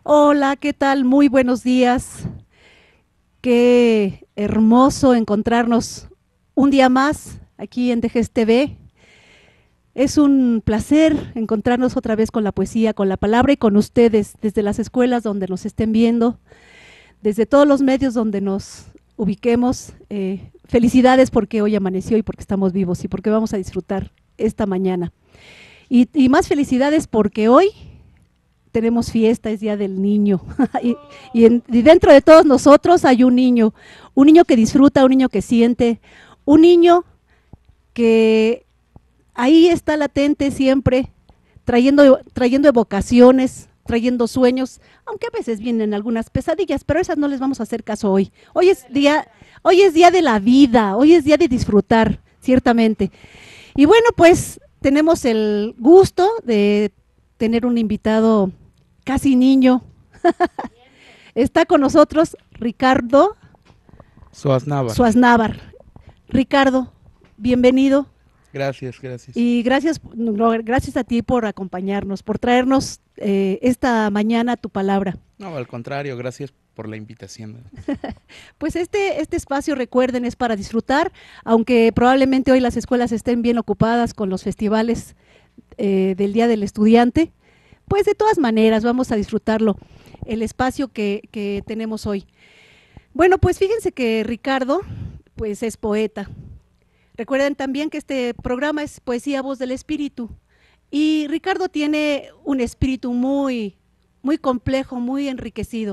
Hola, ¿qué tal? Muy buenos días. Qué hermoso encontrarnos un día más aquí en Dejes TV. Es un placer encontrarnos otra vez con la poesía, con la palabra y con ustedes, desde las escuelas donde nos estén viendo, desde todos los medios donde nos ubiquemos. Felicidades porque hoy amaneció y porque estamos vivos y porque vamos a disfrutar esta mañana. Y más felicidades porque hoy tenemos fiesta, es Día del Niño. y dentro de todos nosotros hay un niño que disfruta, un niño que siente, un niño que ahí está latente siempre, trayendo evocaciones, trayendo sueños, aunque a veces vienen algunas pesadillas, pero esas no les vamos a hacer caso hoy. Hoy es día de la vida, hoy es día de disfrutar, ciertamente. Y bueno, pues tenemos el gusto de tener un invitado casi niño. Está con nosotros Ricardo Suaznávar. Suaznávar. Ricardo, bienvenido. Gracias, gracias. Y gracias a ti por acompañarnos, por traernos esta mañana tu palabra. No, al contrario, gracias por la invitación. Pues este espacio, recuerden, es para disfrutar, aunque probablemente hoy las escuelas estén bien ocupadas con los festivales del Día del Estudiante, pues de todas maneras vamos a disfrutarlo, el espacio que tenemos hoy. Bueno, pues fíjense que Ricardo, pues es poeta. Recuerden también que este programa es Poesía Voz del Espíritu, y Ricardo tiene un espíritu muy complejo, muy enriquecido.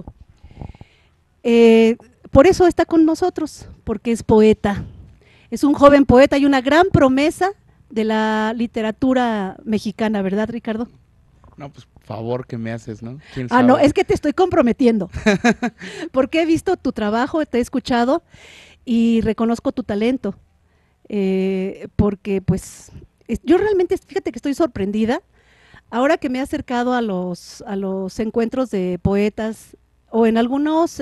Por eso está con nosotros, porque es poeta. Es un joven poeta y una gran promesa de la literatura mexicana, ¿verdad, Ricardo? No, pues favor que me haces, ¿no? ¿Quién Ah, no, sabe? es que te estoy comprometiendo, porque he visto tu trabajo, te he escuchado y reconozco tu talento, porque pues yo realmente, fíjate que estoy sorprendida, ahora que me he acercado a los encuentros de poetas o en algunos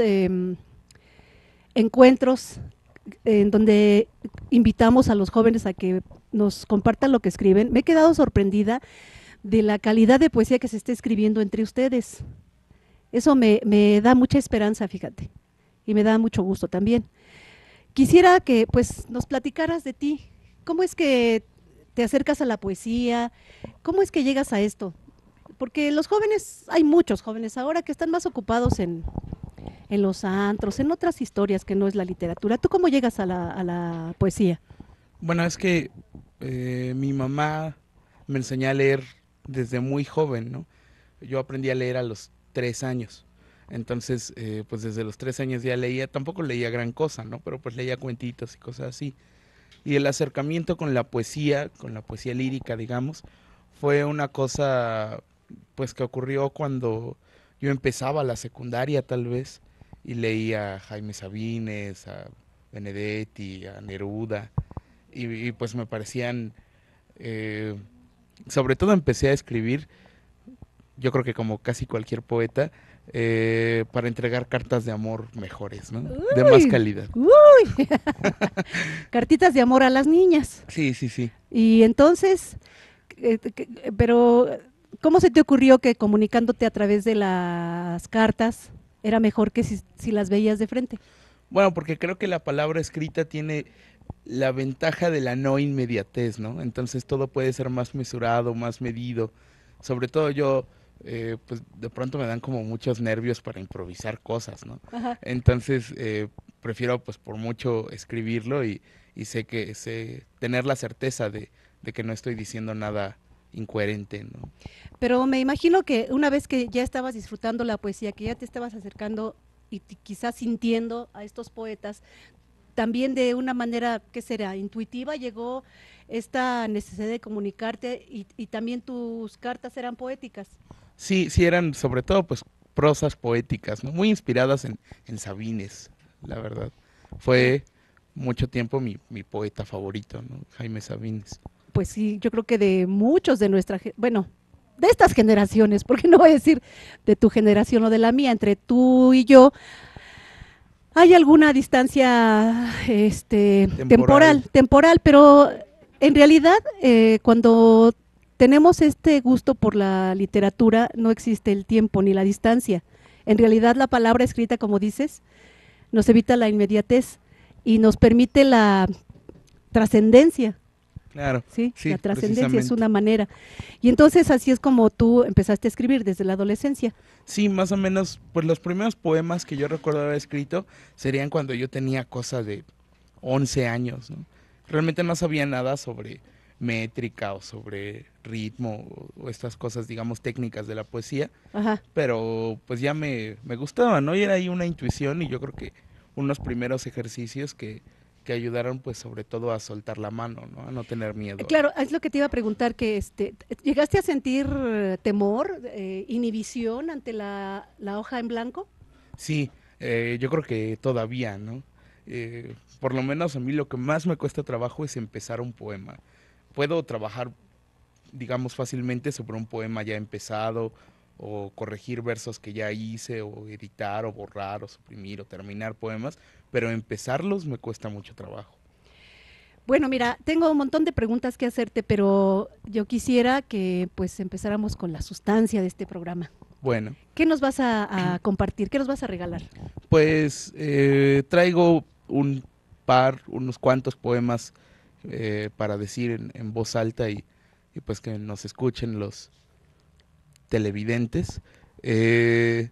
encuentros en donde invitamos a los jóvenes a que nos compartan lo que escriben, me he quedado sorprendida de la calidad de poesía que se está escribiendo entre ustedes. Eso me da mucha esperanza, fíjate, y me da mucho gusto también. Quisiera que pues nos platicaras de ti. ¿Cómo es que te acercas a la poesía? ¿Cómo es que llegas a esto? Porque los jóvenes, hay muchos jóvenes ahora que están más ocupados en los antros, en otras historias que no es la literatura. ¿Tú cómo llegas a la poesía? Bueno, es que mi mamá me enseñó a leer desde muy joven, ¿no? Yo aprendí a leer a los 3 años. Entonces, pues desde los 3 años ya leía, tampoco leía gran cosa, ¿no? Pero pues leía cuentitos y cosas así. Y el acercamiento con la poesía lírica, digamos, fue una cosa, pues que ocurrió cuando yo empezaba la secundaria, tal vez, y leía a Jaime Sabines, a Benedetti, a Neruda, y pues me parecían, eh, sobre todo empecé a escribir, yo creo que como casi cualquier poeta, para entregar cartas de amor mejores, ¿no? De más Uy, calidad. uy, cartitas de amor a las niñas. Sí, sí, sí. Y entonces, pero ¿cómo se te ocurrió que comunicándote a través de las cartas era mejor que si las veías de frente? Bueno, porque creo que la palabra escrita tiene la ventaja de la no inmediatez, ¿no? Entonces todo puede ser más mesurado, más medido. Sobre todo yo, pues de pronto me dan como muchos nervios para improvisar cosas, ¿no? Ajá. Entonces prefiero pues por mucho escribirlo y sé tener la certeza de que no estoy diciendo nada incoherente, ¿no? Pero me imagino que una vez que ya estabas disfrutando la poesía, que ya te estabas acercando y quizás sintiendo a estos poetas, también de una manera, ¿qué será? Intuitiva, llegó esta necesidad de comunicarte y también tus cartas eran poéticas. Sí, sí eran sobre todo pues prosas poéticas, ¿no? Muy inspiradas en Sabines, la verdad. Oh, Fue mucho tiempo mi poeta favorito, ¿no? Jaime Sabines. pues sí, yo creo que de muchos de bueno, de estas generaciones, porque no voy a decir de tu generación o de la mía, entre tú y yo, hay alguna distancia Temporal. temporal, pero en realidad cuando tenemos este gusto por la literatura no existe el tiempo ni la distancia. En realidad la palabra escrita, como dices, nos evita la inmediatez y nos permite la trascendencia. Claro, ¿Sí? sí, La trascendencia es precisamente. una manera. Y entonces así es como tú empezaste a escribir desde la adolescencia. Sí, más o menos, pues los primeros poemas que yo recuerdo haber escrito serían cuando yo tenía cosa de 11 años, ¿no? Realmente no sabía nada sobre métrica o sobre ritmo o estas cosas, digamos, técnicas de la poesía, Ajá. pero pues ya me gustaba, ¿no? Y era ahí una intuición y yo creo que unos primeros ejercicios que ayudaron pues sobre todo a soltar la mano, ¿no? A no tener miedo. Claro, es lo que te iba a preguntar, que ¿llegaste a sentir temor, inhibición ante la hoja en blanco? Sí, yo creo que todavía, ¿no? Por lo menos a mí lo que más me cuesta trabajo es empezar un poema. Puedo trabajar, digamos, fácilmente sobre un poema ya empezado, o corregir versos que ya hice, o editar, o borrar, o suprimir, o terminar poemas, pero empezarlos me cuesta mucho trabajo. Bueno, mira, tengo un montón de preguntas que hacerte, pero yo quisiera que pues empezáramos con la sustancia de este programa. Bueno, ¿Qué nos vas a compartir? ¿Qué nos vas a regalar? pues traigo unos cuantos poemas para decir en voz alta y pues que nos escuchen los televidentes. Eh,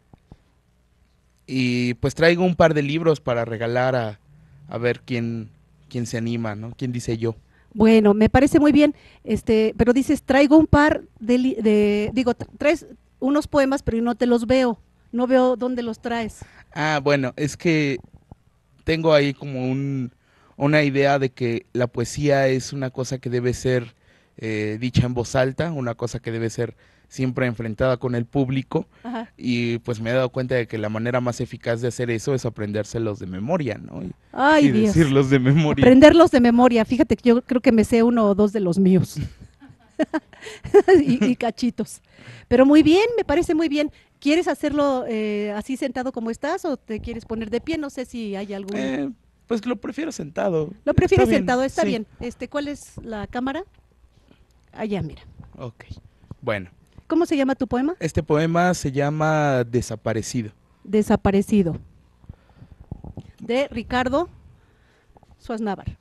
y pues traigo un par de libros para regalar a ver quién se anima, ¿no? ¿Quién dice yo? Bueno, me parece muy bien, pero dices, traigo un par digo, traes unos poemas, pero yo no te los veo, no veo dónde los traes. Ah, bueno, es que tengo ahí como una idea de que la poesía es una cosa que debe ser dicha en voz alta, una cosa que debe ser siempre enfrentada con el público, Ajá. y pues me he dado cuenta de que la manera más eficaz de hacer eso es aprendérselos de memoria, ¿no? Ay, Y Dios, decirlos de memoria. aprenderlos de memoria, fíjate que yo creo que me sé uno o dos de los míos. y cachitos. Pero muy bien, me parece muy bien. ¿Quieres hacerlo así sentado como estás o te quieres poner de pie? No sé si hay algún... Eh, pues lo prefiero sentado. ¿Lo Está prefieres bien, sentado? Está sí. bien. ¿Cuál es la cámara? Allá, mira. Ok. Bueno, ¿Cómo se llama tu poema? este poema se llama Desaparecido. Desaparecido. De Ricardo Suaznavar.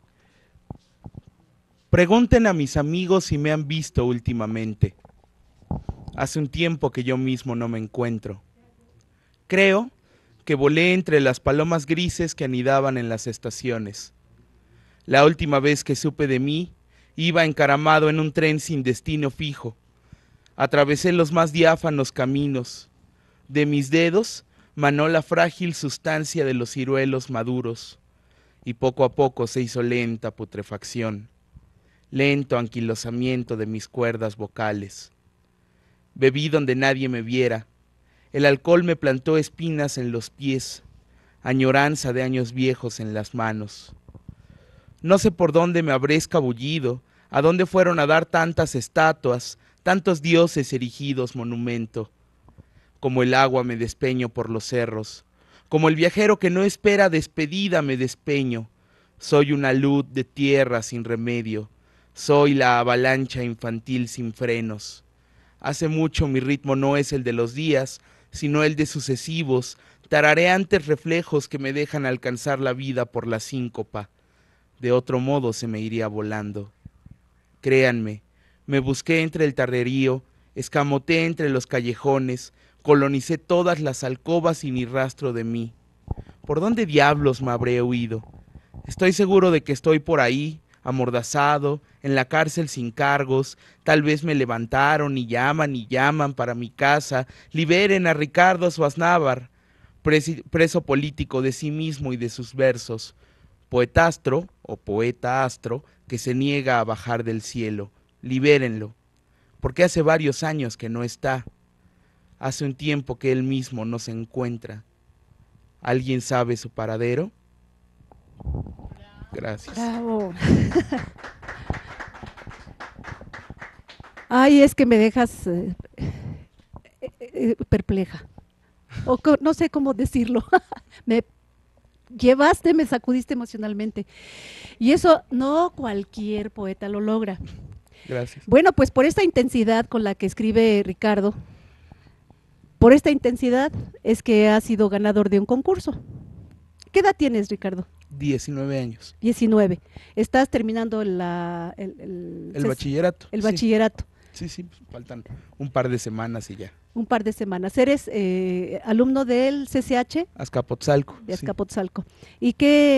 Pregunten a mis amigos si me han visto últimamente. Hace un tiempo que yo mismo no me encuentro. Creo que volé entre las palomas grises que anidaban en las estaciones. La última vez que supe de mí, iba encaramado en un tren sin destino fijo. Atravesé los más diáfanos caminos. De mis dedos manó la frágil sustancia de los ciruelos maduros, y poco a poco se hizo lenta putrefacción, lento anquilosamiento de mis cuerdas vocales. Bebí donde nadie me viera. El alcohol me plantó espinas en los pies, añoranza de años viejos en las manos. No sé por dónde me habré escabullido, a dónde fueron a dar tantas estatuas, tantos dioses erigidos monumento. Como el agua me despeño por los cerros, como el viajero que no espera despedida me despeño. Soy una luz de tierra sin remedio, soy la avalancha infantil sin frenos. Hace mucho mi ritmo no es el de los días, sino el de sucesivos, tarareantes reflejos que me dejan alcanzar la vida por la síncopa. De otro modo se me iría volando. Créanme, me busqué entre el tarrerío, escamoté entre los callejones, colonicé todas las alcobas y ni rastro de mí. ¿Por dónde diablos me habré huido? Estoy seguro de que estoy por ahí, amordazado, en la cárcel sin cargos. Tal vez me levantaron y llaman para mi casa. Liberen a Ricardo Suaznavar, preso político de sí mismo y de sus versos. Poetastro o poeta astro que se niega a bajar del cielo. Libérenlo, porque hace varios años que no está. Hace un tiempo que él mismo no se encuentra. ¿Alguien sabe su paradero? Gracias. Bravo. Ay, es que me dejas perpleja. No sé cómo decirlo. Me llevaste, me sacudiste emocionalmente. Y eso no cualquier poeta lo logra. Gracias. Bueno, pues por esta intensidad con la que escribe Ricardo, por esta intensidad es que has sido ganador de un concurso. ¿Qué edad tienes, Ricardo? 19 años. 19. Estás terminando El bachillerato. el Sí, bachillerato. sí, sí, pues, faltan un par de semanas y ya. Un par de semanas. Eres alumno del CCH Azcapotzalco. de Sí. Azcapotzalco. ¿Y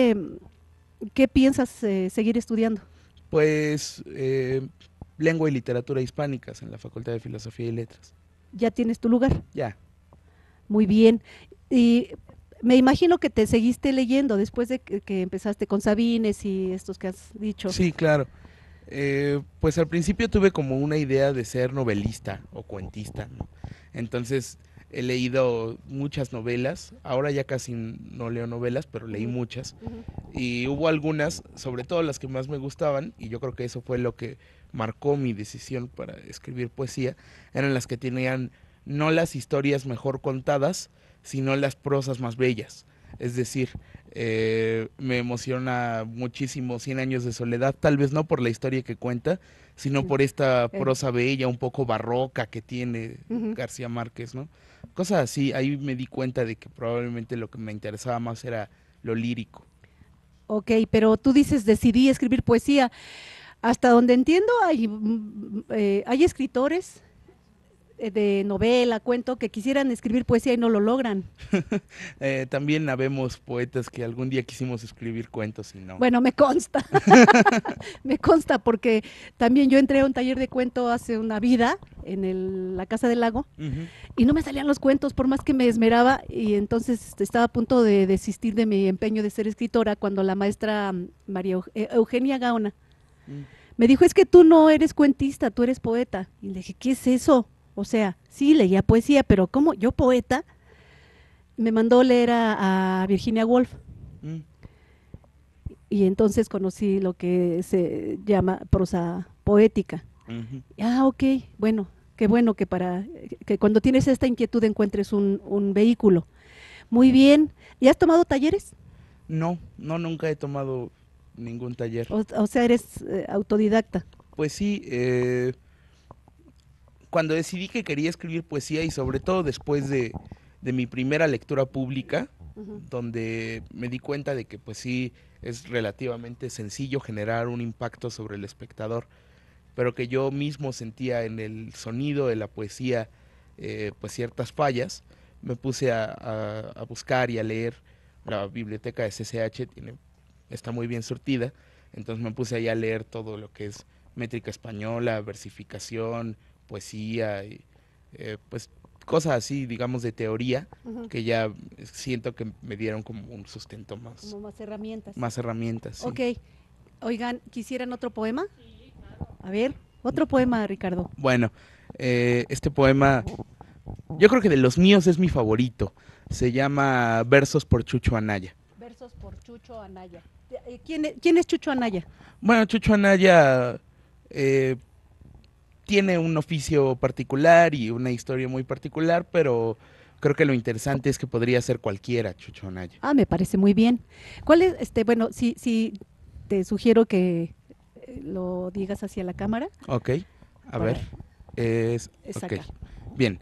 qué piensas seguir estudiando? Pues lengua y literatura hispánicas en la Facultad de Filosofía y Letras. ¿Ya tienes tu lugar? Ya. Muy bien. Y me imagino que te seguiste leyendo después de que empezaste con Sabines y estos que has dicho. Sí, claro. Pues al principio tuve como una idea de ser novelista o cuentista, ¿no? Entonces he leído muchas novelas, ahora ya casi no leo novelas, pero leí Ujú, muchas. ujú. Y hubo algunas, sobre todo las que más me gustaban, y yo creo que eso fue lo que marcó mi decisión para escribir poesía, eran las que tenían no las historias mejor contadas, sino las prosas más bellas. Es decir, me emociona muchísimo Cien años de soledad, tal vez no por la historia que cuenta, sino por esta El- prosa bella, un poco barroca que tiene ujú. García Márquez, ¿no? Cosas así, ahí me di cuenta de que probablemente lo que me interesaba más era lo lírico. Ok, pero tú dices decidí escribir poesía. Hasta donde entiendo hay escritores de novela, cuento, que quisieran escribir poesía y no lo logran. También habemos poetas que algún día quisimos escribir cuentos y no. Bueno, me consta, me consta porque también yo entré a un taller de cuento hace una vida en la Casa del Lago Ujú. y no me salían los cuentos por más que me esmeraba y entonces estaba a punto de desistir de mi empeño de ser escritora cuando la maestra Eugenia Gaona Mm. me dijo, es que tú no eres cuentista, tú eres poeta. Y le dije, ¿qué es eso? O sea, sí, leía poesía, pero ¿cómo? ¿Yo poeta? Me mandó leer a Virginia Woolf Mm. y entonces conocí lo que se llama prosa poética. Ujú. Ah, ok, bueno que que cuando tienes esta inquietud encuentres un vehículo. Muy bien. ¿Y has tomado talleres? No, no, nunca he tomado ningún taller. O sea, eres autodidacta. Pues sí, cuando decidí que quería escribir poesía y sobre todo después de mi primera lectura pública, Ujú. donde me di cuenta de que pues sí es relativamente sencillo generar un impacto sobre el espectador, pero que yo mismo sentía en el sonido de la poesía pues ciertas fallas, me puse a buscar y a leer. La biblioteca de CCH está muy bien surtida, entonces me puse ahí a leer todo lo que es métrica española, versificación, poesía, y, pues cosas así, digamos, de teoría, Ujú. que ya siento que me dieron como un sustento Como más herramientas. más herramientas, sí. Ok, oigan, ¿quisieran otro poema? A ver, otro poema, Ricardo. Bueno, este poema, yo creo que de los míos es mi favorito. Se llama Versos por Chucho Anaya. Versos por Chucho Anaya. ¿Quién es Chucho Anaya? Bueno, Chucho Anaya eh, tiene un oficio particular y una historia muy particular, pero creo que lo interesante es que podría ser cualquiera, Chucho Anaya. Ah, me parece muy bien. ¿Cuál es, bueno, sí, te sugiero que lo digas hacia la cámara Ok, a ver, para ok, sacar. bien.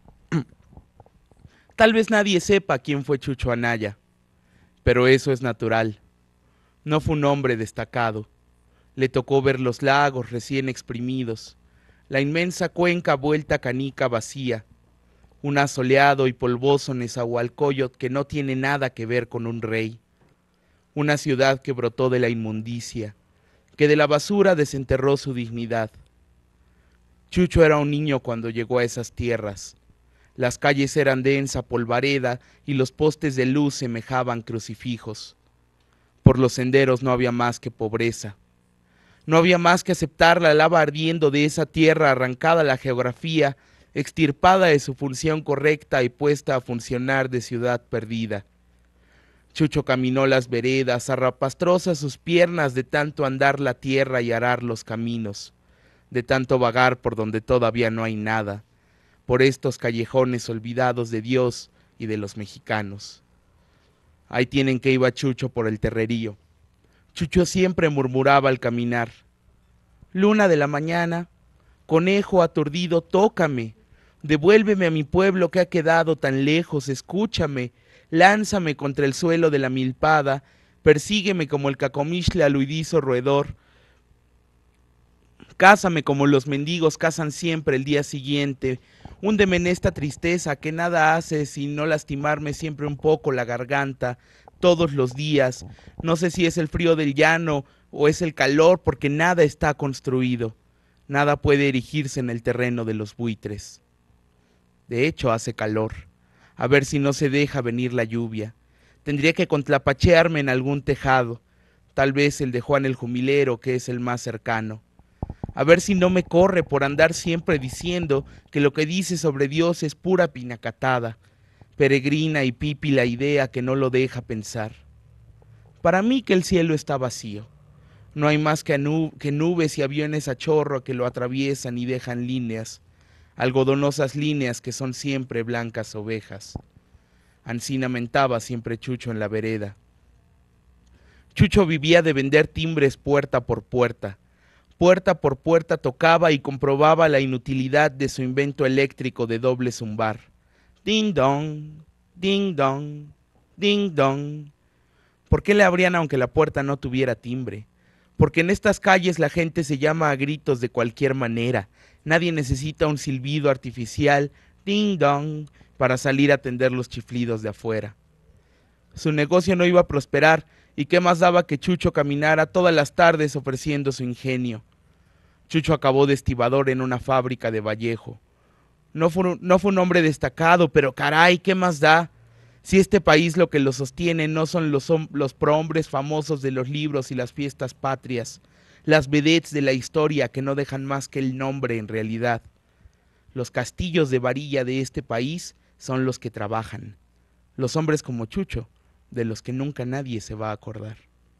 Tal vez nadie sepa quién fue Chucho Anaya, pero eso es natural. No fue un hombre destacado. Le tocó ver los lagos recién exprimidos, la inmensa cuenca vuelta canica vacía, un asoleado y polvoso Nezahualcóyotl que no tiene nada que ver con un rey, una ciudad que brotó de la inmundicia, que de la basura desenterró su dignidad. Chucho era un niño cuando llegó a esas tierras. Las calles eran densa polvareda y los postes de luz semejaban crucifijos. Por los senderos no había más que pobreza. No había más que aceptar la lava ardiendo de esa tierra arrancada a la geografía, extirpada de su función correcta y puesta a funcionar de ciudad perdida. Chucho caminó las veredas, zarrapastrosas sus piernas de tanto andar la tierra y arar los caminos, de tanto vagar por donde todavía no hay nada, por estos callejones olvidados de Dios y de los mexicanos. Ahí tienen que iba Chucho por el terrerío. Chucho siempre murmuraba al caminar: luna de la mañana, conejo aturdido, tócame, Devuélveme a mi pueblo que ha quedado tan lejos, escúchame, lánzame contra el suelo de la milpada, persígueme como el cacomixtle al huidizo roedor, cásame como los mendigos cazan siempre el día siguiente, húndeme en esta tristeza que nada hace sino lastimarme siempre un poco la garganta, todos los días, no sé si es el frío del llano o es el calor porque nada está construido, nada puede erigirse en el terreno de los buitres. De hecho hace calor, a ver si no se deja venir la lluvia, tendría que contrapachearme en algún tejado, tal vez el de Juan el Jumilero que es el más cercano. A ver si no me corre por andar siempre diciendo que lo que dice sobre Dios es pura pinacatada, peregrina y pipi la idea que no lo deja pensar. Para mí que el cielo está vacío, no hay más que nubes y aviones a chorro que lo atraviesan y dejan líneas, algodonosas líneas que son siempre blancas ovejas. Ansí lamentaba siempre Chucho en la vereda. Chucho vivía de vender timbres puerta por puerta. Puerta por puerta tocaba y comprobaba la inutilidad de su invento eléctrico de doble zumbar. Ding dong, ding dong, ding dong. ¿Por qué le abrían aunque la puerta no tuviera timbre? Porque en estas calles la gente se llama a gritos de cualquier manera. Nadie necesita un silbido artificial, ding dong, para salir a atender los chiflidos de afuera. Su negocio no iba a prosperar, y qué más daba que Chucho caminara todas las tardes ofreciendo su ingenio. Chucho acabó de estibador en una fábrica de Vallejo. No fue un hombre destacado, pero caray, ¿qué más da? Si este país lo que lo sostiene no son los prohombres famosos de los libros y las fiestas patrias, las vedettes de la historia que no dejan más que el nombre en realidad. Los castillos de varilla de este país son los que trabajan. Los hombres como Chucho, de los que nunca nadie se va a acordar.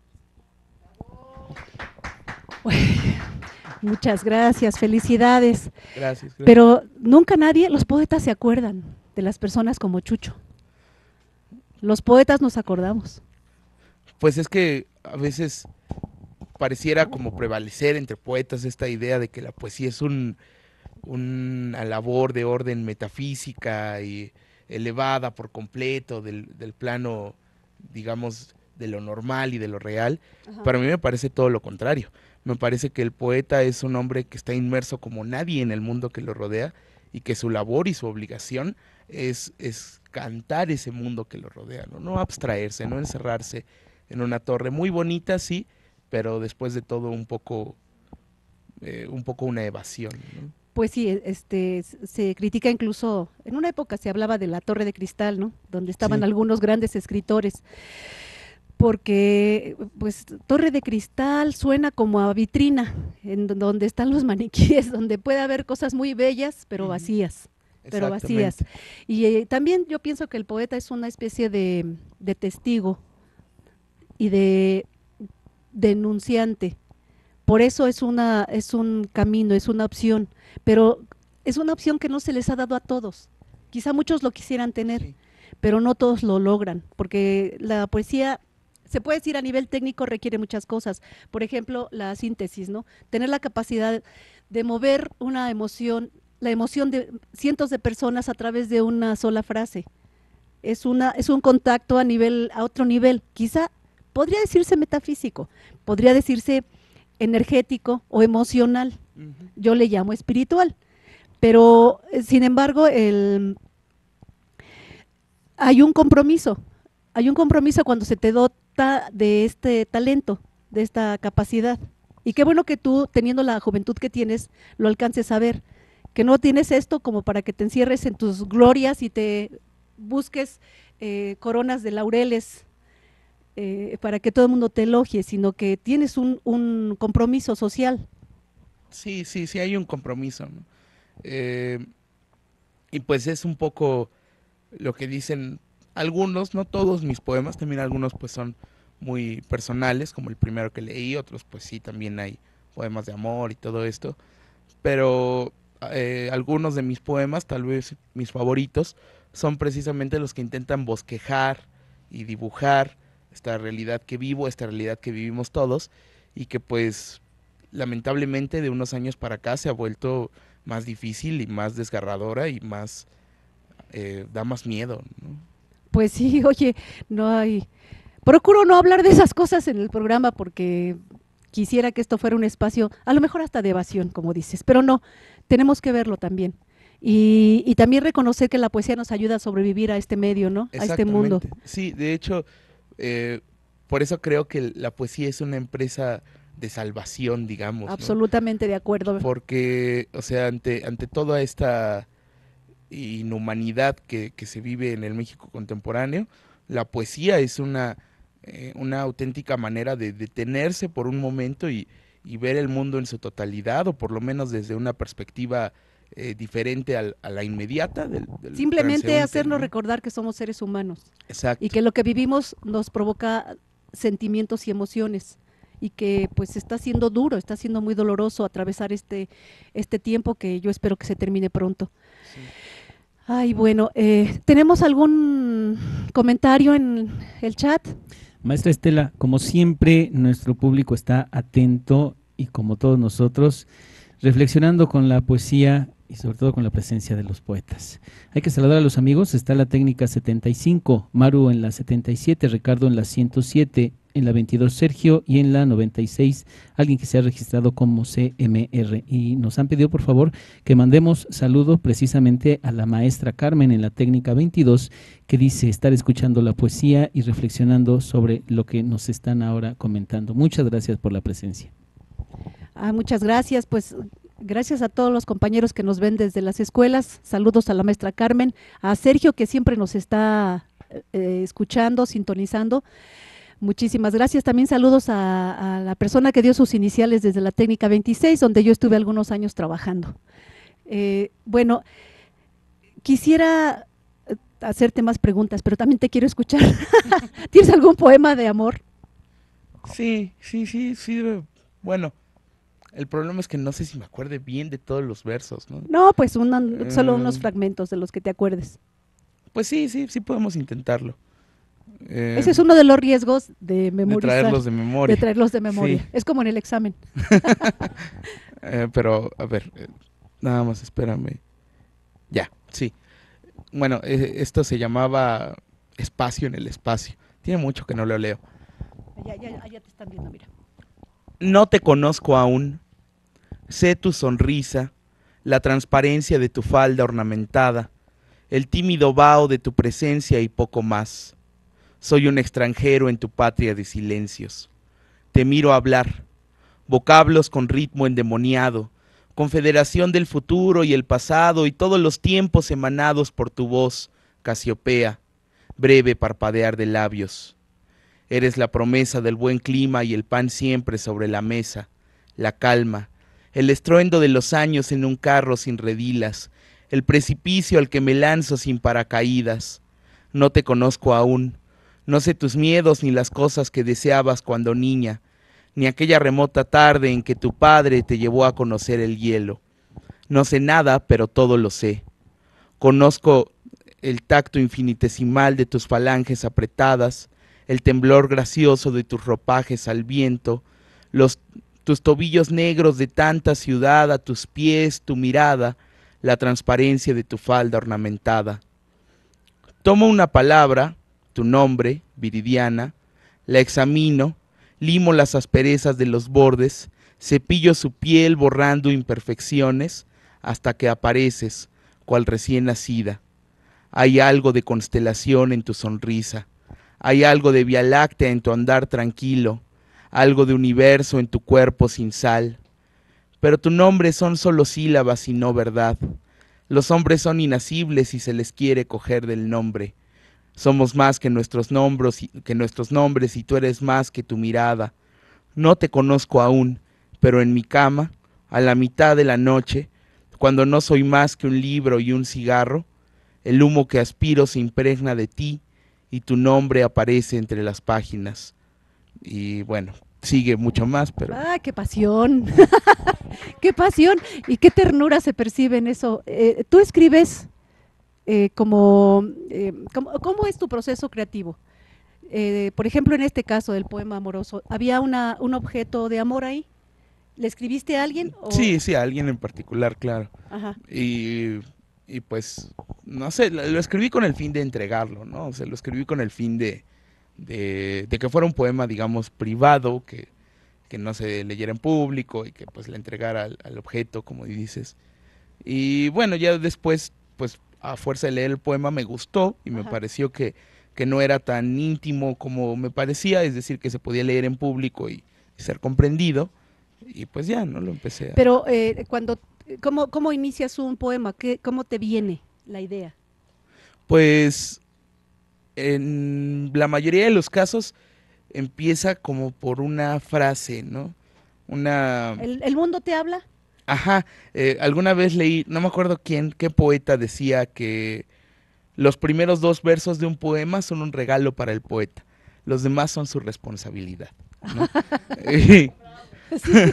Muchas gracias, felicidades. Gracias. Pero nunca nadie, los poetas se acuerdan de las personas como Chucho. Los poetas nos acordamos. Pues es que a veces pareciera como prevalecer entre poetas esta idea de que la poesía es una labor de orden metafísica y elevada por completo del plano, digamos, de lo normal y de lo real. Ajá. Para mí me parece todo lo contrario. Me parece que el poeta es un hombre que está inmerso como nadie en el mundo que lo rodea y que su labor y su obligación es cantar ese mundo que lo rodea, no abstraerse, no encerrarse en una torre muy bonita, sí, pero después de todo un poco una evasión, ¿no? Pues sí, se critica incluso, en una época se hablaba de la Torre de Cristal, ¿no? Donde estaban sí. Algunos grandes escritores, porque pues Torre de Cristal suena como a vitrina, en donde están los maniquíes, donde puede haber cosas muy bellas, pero vacías. Pero vacías. Y también yo pienso que el poeta es una especie de testigo y de denunciante. Por eso es un camino, es una opción, pero es una opción que no se les ha dado a todos. Quizá muchos lo quisieran tener, sí. Pero no todos lo logran, porque la poesía, se puede decir a nivel técnico, requiere muchas cosas. Por ejemplo, la síntesis, ¿no? Tener la capacidad de mover una emoción, la emoción de cientos de personas a través de una sola frase. Es un contacto a otro nivel. Quizá podría decirse metafísico, podría decirse energético o emocional. Yo le llamo espiritual. Pero, sin embargo, hay un compromiso cuando se te dota de este talento, de esta capacidad. Y qué bueno que tú, teniendo la juventud que tienes, lo alcances a ver. Que no tienes esto como para que te encierres en tus glorias y te busques coronas de laureles para que todo el mundo te elogie, sino que tienes un compromiso social. Sí, hay un compromiso, ¿no? Y pues es un poco lo que dicen algunos, no todos mis poemas, también algunos pues son muy personales, como el primero que leí, otros pues sí, también hay poemas de amor y todo esto, pero algunos de mis poemas, tal vez mis favoritos, son precisamente los que intentan bosquejar y dibujar esta realidad que vivo, esta realidad que vivimos todos y que pues lamentablemente de unos años para acá se ha vuelto más difícil y más desgarradora y más, da más miedo, ¿no? Pues sí, oye, no hay. Procuro no hablar de esas cosas en el programa porque quisiera que esto fuera un espacio, a lo mejor hasta de evasión, como dices, pero no, tenemos que verlo también. Y también reconocer que la poesía nos ayuda a sobrevivir a este medio, ¿no? A este mundo. Exactamente. Sí, de hecho, eh, por eso creo que la poesía es una empresa de salvación, digamos, ¿no? Absolutamente de acuerdo. Porque, o sea, ante toda esta inhumanidad que se vive en el México contemporáneo, la poesía es una auténtica manera de detenerse por un momento y ver el mundo en su totalidad, o por lo menos desde una perspectiva diferente a la inmediata del Simplemente transeúnte, hacernos ¿no? recordar que somos seres humanos y Exacto. que lo que vivimos nos provoca sentimientos y emociones y que pues está siendo duro, está siendo muy doloroso atravesar este tiempo que yo espero que se termine pronto. Sí. Ay, bueno, ¿tenemos algún comentario en el chat? Maestra Estela, como siempre, nuestro público está atento y como todos nosotros, reflexionando con la poesía y sobre todo con la presencia de los poetas. Hay que saludar a los amigos, está la técnica 75, Maru en la 77, Ricardo en la 107, en la 22 Sergio y en la 96 alguien que se ha registrado como CMR. Y nos han pedido por favor que mandemos saludos precisamente a la maestra Carmen en la técnica 22 que dice estar escuchando la poesía y reflexionando sobre lo que nos están ahora comentando. Muchas gracias por la presencia. Muchas gracias, pues gracias a todos los compañeros que nos ven desde las escuelas, saludos a la maestra Carmen, a Sergio que siempre nos está escuchando, sintonizando. Muchísimas gracias. También saludos a la persona que dio sus iniciales desde la técnica 26, donde yo estuve algunos años trabajando. Bueno, quisiera hacerte más preguntas, pero también te quiero escuchar. ¿Tienes algún poema de amor? Sí. Bueno, el problema es que no sé si me acuerde bien de todos los versos, ¿no? No, pues solo unos fragmentos de los que te acuerdes. Pues sí podemos intentarlo. Ese es uno de los riesgos de memorizar. De traerlos de memoria. De traerlos de memoria. Sí. Es como en el examen. Pero, a ver, nada más espérame. Ya, sí. Bueno, esto se llamaba Espacio en el Espacio. Tiene mucho que no lo leo. Ya te están viendo, mira. No te conozco aún. Sé tu sonrisa, la transparencia de tu falda ornamentada, el tímido vaho de tu presencia y poco más. Soy un extranjero en tu patria de silencios. Te miro hablar, vocablos con ritmo endemoniado, confederación del futuro y el pasado y todos los tiempos emanados por tu voz, Casiopea, breve parpadear de labios. Eres la promesa del buen clima y el pan siempre sobre la mesa, la calma, el estruendo de los años en un carro sin redilas, el precipicio al que me lanzo sin paracaídas. No te conozco aún, no sé tus miedos ni las cosas que deseabas cuando niña, ni aquella remota tarde en que tu padre te llevó a conocer el hielo. No sé nada, pero todo lo sé. Conozco el tacto infinitesimal de tus falanges apretadas, el temblor gracioso de tus ropajes al viento, tus tobillos negros de tanta ciudad a tus pies, tu mirada, la transparencia de tu falda ornamentada. Tomo una palabra, tu nombre, Viridiana, la examino, limo las asperezas de los bordes, cepillo su piel borrando imperfecciones, hasta que apareces, cual recién nacida. Hay algo de constelación en tu sonrisa, hay algo de Vía Láctea en tu andar tranquilo, algo de universo en tu cuerpo sin sal. Pero tu nombre son solo sílabas y no verdad. Los hombres son inacibles y se les quiere coger del nombre. Somos más que nuestros nombres y tú eres más que tu mirada. No te conozco aún, pero en mi cama, a la mitad de la noche, cuando no soy más que un libro y un cigarro, el humo que aspiro se impregna de ti y tu nombre aparece entre las páginas. Y bueno, sigue mucho más, pero... ¡Ah, qué pasión! ¡Qué pasión! Y qué ternura se percibe en eso. Tú escribes ¿cómo es tu proceso creativo? Por ejemplo, en este caso del poema amoroso, ¿había un objeto de amor ahí? ¿Le escribiste a alguien? O... Sí, sí, a alguien en particular, claro. Ajá. Y pues, no sé, lo escribí con el fin de entregarlo, ¿no? O sea, lo escribí con el fin de que fuera un poema, digamos, privado, que no se leyera en público y que pues le entregara al objeto, como dices. Y bueno, ya después, pues a fuerza de leer el poema me gustó y me Ajá. pareció que no era tan íntimo como me parecía, es decir, que se podía leer en público y ser comprendido. Y pues ya, ¿no? Lo empecé a... Pero ¿cómo inicias un poema? ¿Cómo te viene la idea? Pues en la mayoría de los casos empieza como por una frase, ¿no? Una... ¿El mundo te habla? Ajá, alguna vez leí, no me acuerdo qué poeta decía que los primeros dos versos de un poema son un regalo para el poeta, los demás son su responsabilidad, ¿no? y, Sí.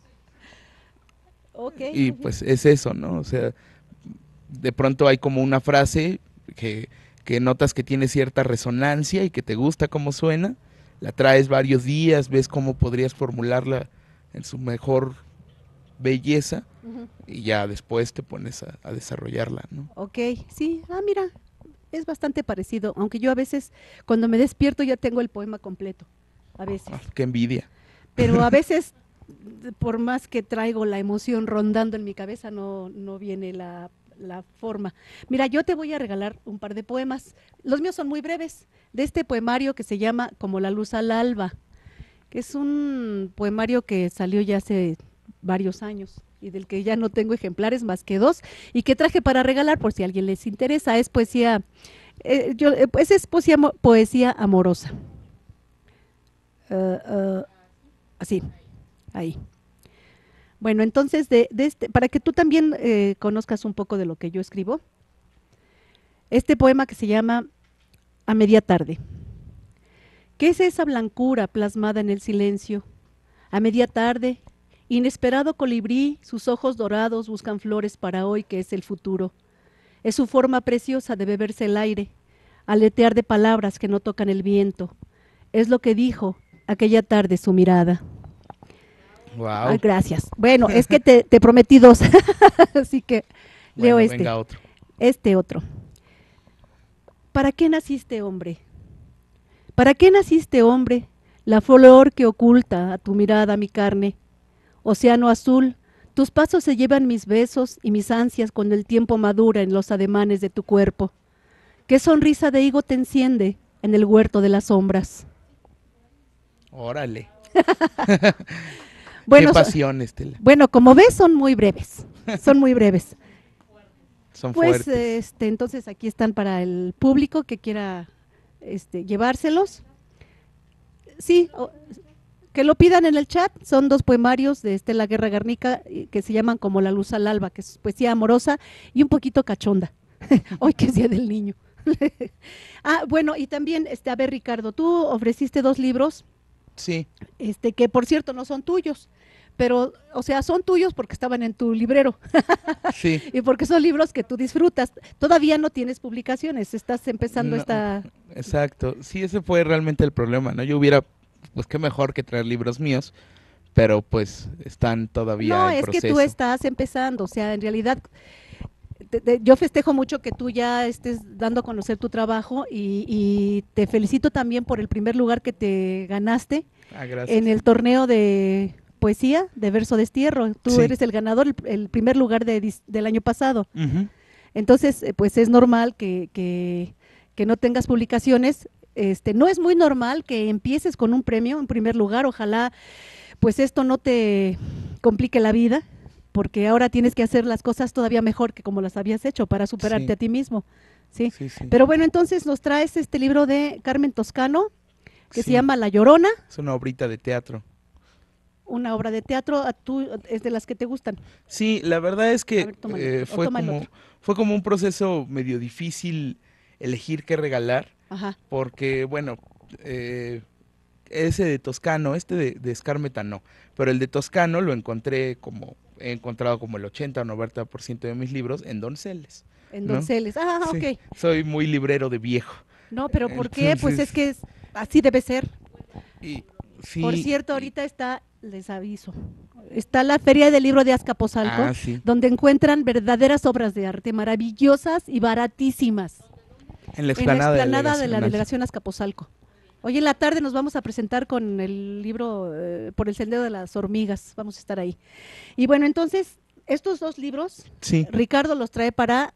Ok, y muy bien. pues es eso, ¿no? O sea, de pronto hay como una frase que notas que tiene cierta resonancia y que te gusta cómo suena, la traes varios días, ves cómo podrías formularla en su mejor belleza Ujú. y ya después te pones a desarrollarla, ¿no? Ok, sí. Ah, mira, es bastante parecido, aunque yo a veces cuando me despierto ya tengo el poema completo, a veces. Ah, qué envidia. Pero a veces, por más que traigo la emoción rondando en mi cabeza, no viene la forma. Mira, yo te voy a regalar un par de poemas. Los míos son muy breves, de este poemario que se llama Como la luz al alba, que es un poemario que salió ya hace varios años y del que ya no tengo ejemplares más que dos y que traje para regalar por si a alguien les interesa. Es poesía, pues es poesía amorosa. Uh, así, ahí. Bueno, entonces, para que tú también conozcas un poco de lo que yo escribo, este poema que se llama A media tarde. ¿Qué es esa blancura plasmada en el silencio? A media tarde, inesperado colibrí, sus ojos dorados buscan flores para hoy que es el futuro. Es su forma preciosa de beberse el aire, aletear de palabras que no tocan el viento. Es lo que dijo aquella tarde su mirada. Ah, Wow. gracias. Bueno, es que te prometí dos, así que leo Bueno, venga otro. este otro. ¿Para qué naciste, hombre? ¿Para qué naciste, hombre? La flor que oculta a tu mirada mi carne. Océano azul, tus pasos se llevan mis besos y mis ansias cuando el tiempo madura en los ademanes de tu cuerpo. ¿Qué sonrisa de higo te enciende en el huerto de las sombras? Órale. Qué Bueno, pasión, Estela. bueno, como ves, son muy breves. Son muy breves. Son Pues fuertes. entonces aquí están para el público que quiera llevárselos. Sí, que lo pidan en el chat. Son dos poemarios de Estela Guerra Garnica que se llaman Como la luz al alba, que es poesía amorosa y un poquito cachonda. Hoy que es Día del Niño. Ah, bueno, y también, a ver, Ricardo, tú ofreciste dos libros, Sí, que por cierto no son tuyos, pero, o sea, son tuyos porque estaban en tu librero sí. y porque son libros que tú disfrutas. Todavía no tienes publicaciones, estás empezando No, esta... exacto. Sí, ese fue realmente el problema, ¿no? Yo hubiera, pues qué mejor que traer libros míos, pero pues están todavía No, en es que tú proceso. estás empezando, o sea, en realidad yo festejo mucho que tú ya estés dando a conocer tu trabajo y te felicito también por el primer lugar que te ganaste Ah, en gracias. el torneo de poesía de verso destierro. Tú Sí. eres el ganador, el primer lugar del año pasado. Ujú. Entonces, pues es normal que no tengas publicaciones. No es muy normal que empieces con un premio en primer lugar. Ojalá pues esto no te complique la vida, porque ahora tienes que hacer las cosas todavía mejor que como las habías hecho para superarte Sí, a ti mismo, ¿sí? sí, sí. Pero bueno, entonces nos traes este libro de Carmen Toscano, que se Sí, llama La Llorona, es una obrita de teatro. una obra de teatro, es de las que te gustan. Sí, la verdad es A que ver, toma el otro, o toma el otro. fue como un proceso medio difícil elegir qué regalar, Ajá, porque bueno, eh, ese de Toscano, este de Skármeta no, pero el de Toscano lo encontré como, he encontrado como el 80 o 90% de mis libros en Donceles, en ¿no? Donceles. Ah, Sí, ok. soy muy librero de viejo. No, pero ¿por qué? Pues es Entonces, que así debe ser. y Por sí, cierto, ahorita está les aviso. Está la Feria del Libro de Azcapotzalco, sí. donde encuentran verdaderas obras de arte maravillosas y baratísimas. En la explanada, de la delegación Azcapotzalco. Hoy en la tarde nos vamos a presentar con el libro Por el Sendero de las Hormigas, vamos a estar ahí. Y bueno, entonces, estos dos libros, Sí. Ricardo los trae para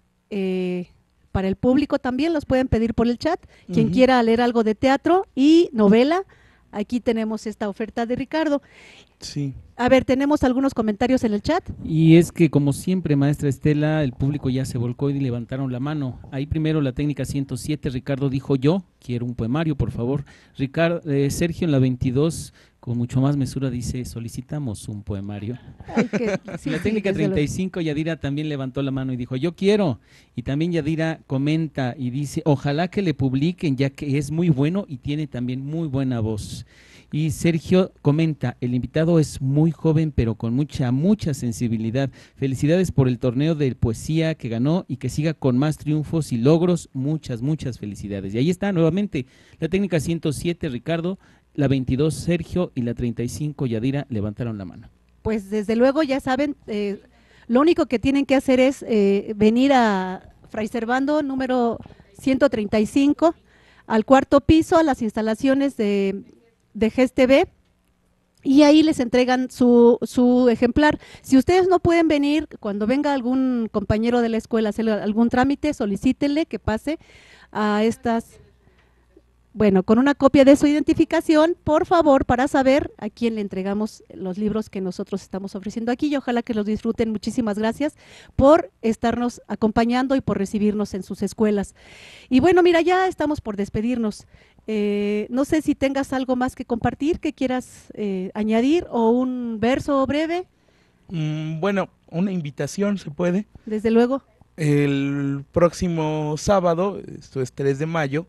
el público también, los pueden pedir por el chat. Quien quiera leer algo de teatro y novela, aquí tenemos esta oferta de Ricardo. Sí. A ver, tenemos algunos comentarios en el chat. Y es que, como siempre, maestra Estela, el público ya se volcó y levantaron la mano. Ahí primero la técnica 107, Ricardo dijo: yo quiero un poemario, por favor. Sergio en la 22, con mucho más mesura, dice: solicitamos un poemario. Ay, sí, la técnica 35, Yadira también levantó la mano y dijo: yo quiero. Y también Yadira comenta y dice: ojalá que le publiquen, ya que es muy bueno y tiene también muy buena voz. Y Sergio comenta: el invitado es muy joven, pero con mucha sensibilidad. Felicidades por el torneo de poesía que ganó y que siga con más triunfos y logros. Muchas felicidades. Y ahí está nuevamente la técnica 107, Ricardo, la 22, Sergio, y la 35, Yadira, levantaron la mano. Pues desde luego ya saben, lo único que tienen que hacer es venir a Fray Servando número 135, al cuarto piso, a las instalaciones de GES TV, y ahí les entregan su ejemplar. Si ustedes no pueden venir, cuando venga algún compañero de la escuela a hacer algún trámite, solicítenle que pase a estas, bueno, con una copia de su identificación, por favor, para saber a quién le entregamos los libros que nosotros estamos ofreciendo aquí, y ojalá que los disfruten. Muchísimas gracias por estarnos acompañando y por recibirnos en sus escuelas. Y bueno, mira, ya estamos por despedirnos. No sé si tengas algo más que compartir, que quieras añadir, o un verso breve. Bueno, una invitación, ¿se puede? Desde luego. El próximo sábado, esto es 3 de mayo,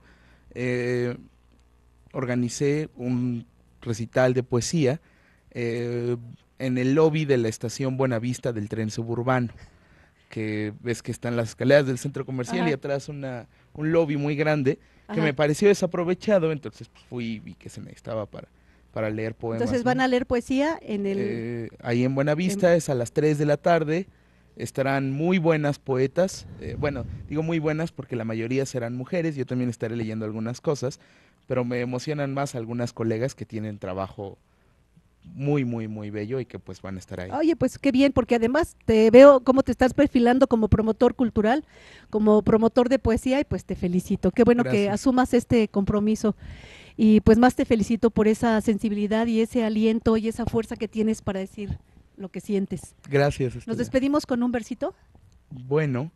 organicé un recital de poesía en el lobby de la estación Buenavista del tren suburbano, que ves que están las escaleras del centro comercial. Ajá. Y atrás un lobby muy grande. Ajá. Que me pareció desaprovechado, entonces pues, fui y vi que se necesitaba para leer poemas. Entonces, ¿van a leer poesía en el...? Ahí en Buenavista, es a las 3 de la tarde, estarán muy buenas poetas, bueno, digo muy buenas porque la mayoría serán mujeres, yo también estaré leyendo algunas cosas, pero me emocionan más algunas colegas que tienen trabajo muy bello y que pues van a estar ahí. Oye, pues qué bien, porque además te veo cómo te estás perfilando como promotor cultural, como promotor de poesía, y pues te felicito. Qué bueno. Gracias. Que asumas este compromiso, y pues más te felicito por esa sensibilidad y ese aliento y esa fuerza que tienes para decir lo que sientes. Gracias, Estela. ¿Nos despedimos con un versito? Bueno,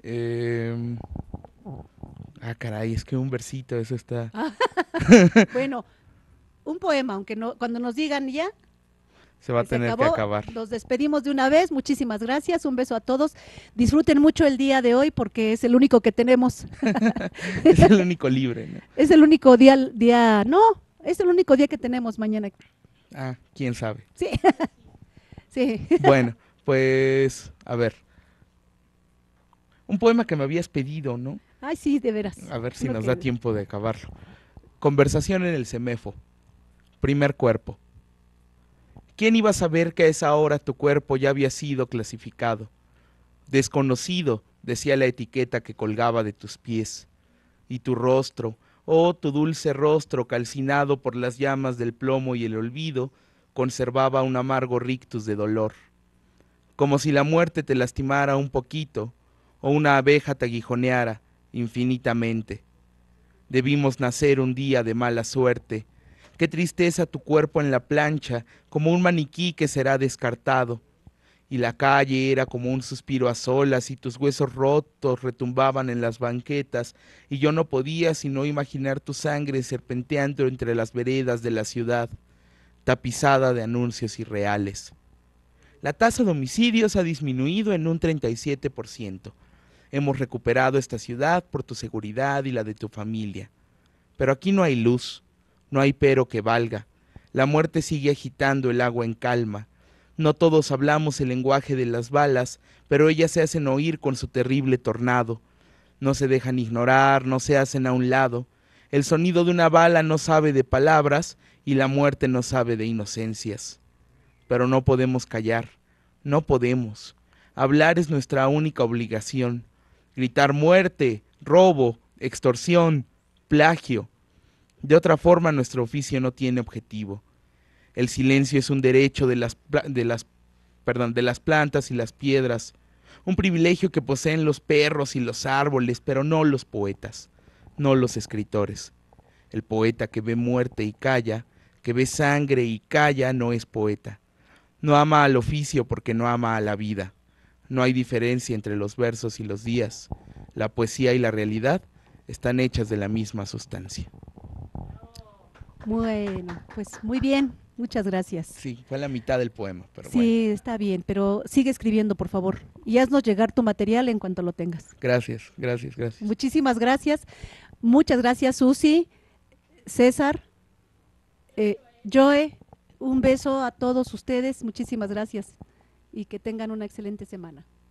caray, es que un versito, eso está... Bueno, un poema, aunque no, cuando nos digan ya, se va a tener que acabar. Nos despedimos de una vez. Muchísimas gracias, un beso a todos. Disfruten mucho el día de hoy porque es el único que tenemos. Es el único libre, ¿no? Es el único día, no, es el único día que tenemos mañana. Ah, quién sabe. Sí. Sí. Bueno, pues, a ver. Un poema que me habías pedido, ¿no? Ay, sí, de veras. A ver si nos da tiempo de acabarlo. Conversación en el CEMEFO. Primer cuerpo. ¿Quién iba a saber que a esa hora tu cuerpo ya había sido clasificado? Desconocido, decía la etiqueta que colgaba de tus pies. Y tu rostro, oh tu dulce rostro calcinado por las llamas del plomo y el olvido, conservaba un amargo rictus de dolor. Como si la muerte te lastimara un poquito, o una abeja te aguijoneara infinitamente. Debimos nacer un día de mala suerte. Qué tristeza tu cuerpo en la plancha, como un maniquí que será descartado. Y la calle era como un suspiro a solas, y tus huesos rotos retumbaban en las banquetas, y yo no podía sino imaginar tu sangre serpenteando entre las veredas de la ciudad, tapizada de anuncios irreales. La tasa de homicidios ha disminuido en un 37%. Hemos recuperado esta ciudad por tu seguridad y la de tu familia. Pero aquí no hay luz. No hay pero que valga. La muerte sigue agitando el agua en calma. No todos hablamos el lenguaje de las balas, pero ellas se hacen oír con su terrible tornado. No se dejan ignorar, no se hacen a un lado. El sonido de una bala no sabe de palabras y la muerte no sabe de inocencias. pero no podemos callar, no podemos. Hablar es nuestra única obligación. Gritar muerte, robo, extorsión, plagio. De otra forma nuestro oficio no tiene objetivo. El silencio es un derecho de las plantas y las piedras, un privilegio que poseen los perros y los árboles, pero no los poetas, no los escritores. El poeta que ve muerte y calla, que ve sangre y calla, no es poeta. No ama al oficio porque no ama a la vida. No hay diferencia entre los versos y los días. La poesía y la realidad están hechas de la misma sustancia. Bueno, pues muy bien, muchas gracias. Sí, fue la mitad del poema, pero Sí, bueno. está bien, pero sigue escribiendo, por favor, y haznos llegar tu material en cuanto lo tengas. Gracias, gracias, gracias. Muchísimas gracias. Muchas gracias, Susi, César, Joe. Un beso a todos ustedes. Muchísimas gracias y que tengan una excelente semana.